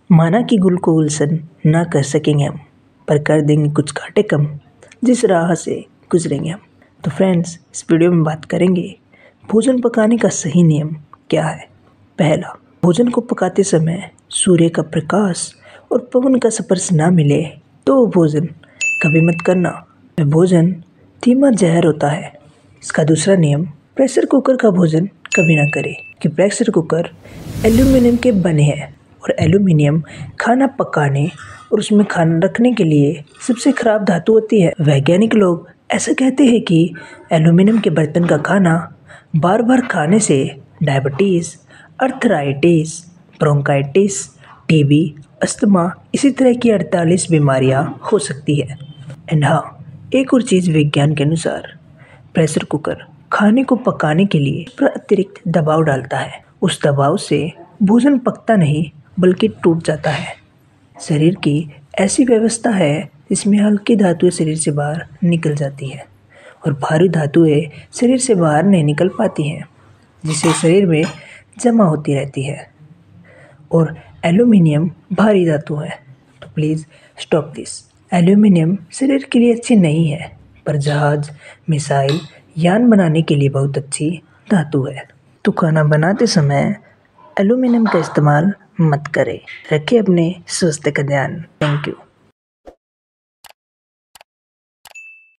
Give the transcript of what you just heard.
माना कि गुल को गुलशन ना कर सकेंगे हम, पर कर देंगे कुछ कांटे कम जिस राह से गुजरेंगे हम। तो फ्रेंड्स, इस वीडियो में बात करेंगे भोजन पकाने का सही नियम क्या है। पहला, भोजन को पकाते समय सूर्य का प्रकाश और पवन का स्पर्श ना मिले तो वो भोजन कभी मत करना। वह भोजन धीमा जहर होता है। इसका दूसरा नियम, प्रेशर कुकर का भोजन कभी ना करें कि प्रेशर कुकर एल्यूमीनियम के बने हैं और एल्यूमीनियम खाना पकाने और उसमें खाना रखने के लिए सबसे खराब धातु होती है। वैज्ञानिक लोग ऐसा कहते हैं कि एल्यूमीनियम के बर्तन का खाना बार बार खाने से diabetes, arthritis, bronchitis, TB, asthma, इसी तरह की 48 बीमारियां हो सकती है। एंड हाँ, एक और चीज़, विज्ञान के अनुसार प्रेशर कुकर खाने को पकाने के लिए पर अतिरिक्त दबाव डालता है। उस दबाव से भोजन पकता नहीं बल्कि टूट जाता है। शरीर की ऐसी व्यवस्था है जिसमें हल्की धातुएं शरीर से बाहर निकल जाती है और भारी धातुएं शरीर से बाहर नहीं निकल पाती हैं, जिससे शरीर में जमा होती रहती है। और एल्यूमीनियम भारी धातु है, तो प्लीज़ स्टॉप दिस। एल्यूमीनियम शरीर के लिए अच्छी नहीं है, पर जहाज, मिसाइल, यान बनाने के लिए बहुत अच्छी धातु है। तो खाना बनाते समय एल्यूमीनियम का इस्तेमाल मत करें। रखें अपने स्वास्थ्य का ध्यान। Thank you.